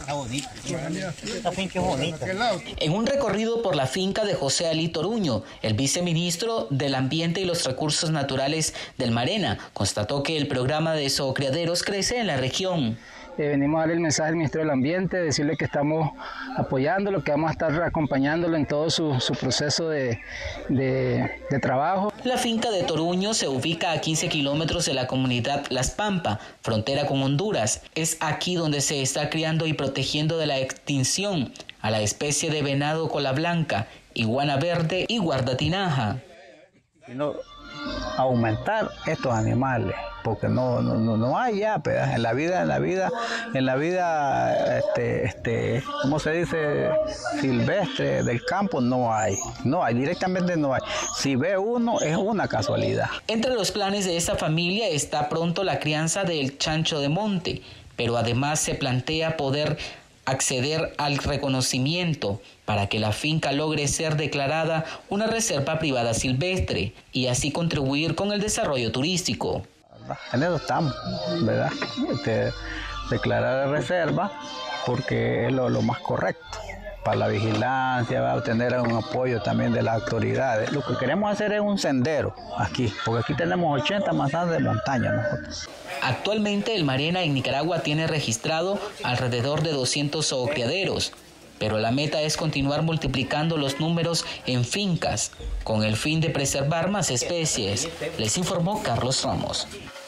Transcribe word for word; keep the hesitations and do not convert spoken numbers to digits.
Está bonita. Esta finca es bonita. En un recorrido por la finca de José Ali Toruño, el viceministro del Ambiente y los Recursos Naturales del Marena constató que el programa de zoocriaderos crece en la región. Eh, venimos a darle el mensaje al ministro del Ambiente, decirle que estamos apoyándolo, que vamos a estar acompañándolo en todo su, su proceso de, de, de trabajo. La finca de Toruño se ubica a quince kilómetros de la comunidad Las Pampa, frontera con Honduras. Es aquí donde se está criando y protegiendo de la extinción a la especie de venado cola blanca, iguana verde y guardatinaja. Sino aumentar estos animales, porque no, no, no hay ya, pues, en la vida, en la vida, en la vida, este, este, ¿cómo se dice? Silvestre del campo no hay, no hay, directamente no hay. Si ve uno es una casualidad. Entre los planes de esta familia está pronto la crianza del chancho de monte, pero además se plantea poder acceder al reconocimiento para que la finca logre ser declarada una reserva privada silvestre y así contribuir con el desarrollo turístico. En eso estamos, ¿verdad? Este, declarar la reserva porque es lo, lo más correcto para la vigilancia, va a obtener un apoyo también de las autoridades. Lo que queremos hacer es un sendero aquí, porque aquí tenemos ochenta manzanas de montaña nosotros. Actualmente el Marena en Nicaragua tiene registrado alrededor de doscientos zoocriaderos, pero la meta es continuar multiplicando los números en fincas con el fin de preservar más especies, les informó Carlos Ramos.